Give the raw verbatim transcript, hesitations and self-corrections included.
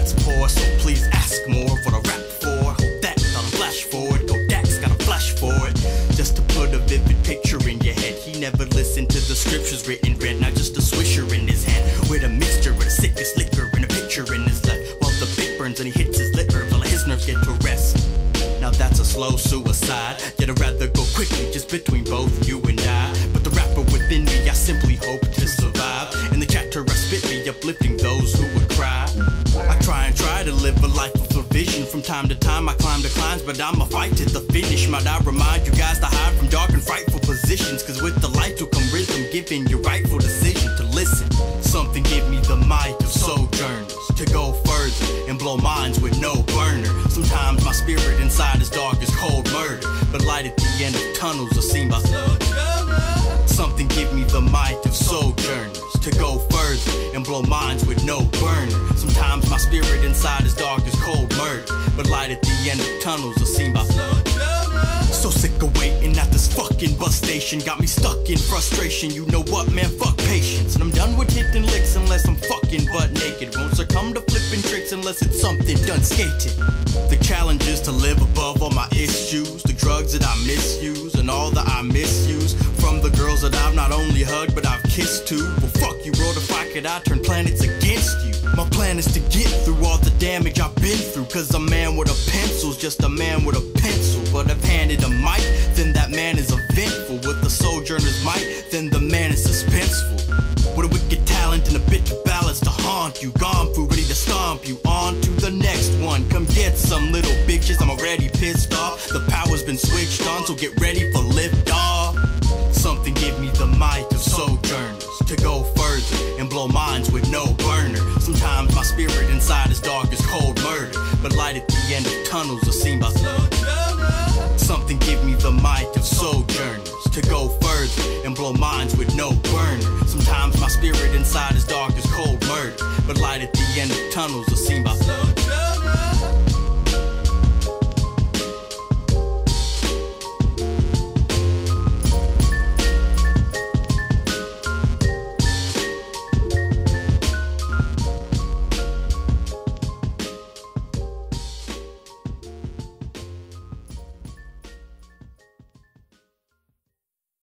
that's poor, so please ask more of what I rap for. Hope that I'll flash forward, go Dax, got a flash for it. Just to put a vivid picture in your head. He never listened to the scriptures written red, now just a swisher in his hand with a mixture of the sickest liquor and a picture in his left, while the big burns and he hits his liver while his nerves get to rest. Now that's a slow suicide, yet I'd rather go quickly just between both you and I. But the rapper within me, I simply hope to survive. In the chapter I spit me uplifting those who would cry. I try and try to live a life of a vision. From time to time I climb the climbs, but I'ma fight to the finish. Might I remind you guys to hide from dark and frightful positions, cause with the light will come rhythm, giving your rightful decision to listen. Something give me the might of sojourners, to go further and blow minds with no burner. Sometimes my spirit inside is dark as cold murder, but light at the end of tunnels are seen by sojourners. Something give me the might of sojourners, to go further and blow minds with no burner. Sometimes my spirit inside is dark as cold murder, but light at the end of tunnels are seen by sojourners. So sick of waiting at this fucking bus station, got me stuck in frustration. You know what, man, fuck patience. And I'm done with hitting licks unless I'm fucking butt naked. Won't succumb to flipping tricks unless it's something done skated. The challenge is to live above all my issues, the drugs that I misuse and all that I misuse. From the girls that I've not only hugged but I've kissed too. Well fuck you, Lord, if I could I turn planets against you. My plan is to get through all the damage I've been through, cause a man with a pencil's just a man with a pencil. But if handed a mic, then that man is eventful. With the sojourner's mic, then the man is suspenseful. With a wicked talent and a bit of balance to haunt you. Gone through, ready to stomp you. On to the next one. Come get some little bitches, I'm already pissed off. The power's been switched on, so get ready for lift off. Something give me the might of sojourners, to go further and blow minds with no burner. Sometimes my spirit inside is dark as cold murder, but light at the end of tunnels are seen by sojourners. Something give me the might of sojourners, to go further and blow minds with no burner. Sometimes my spirit inside is dark as cold murder, but light at the end of tunnels are seen by sojourners.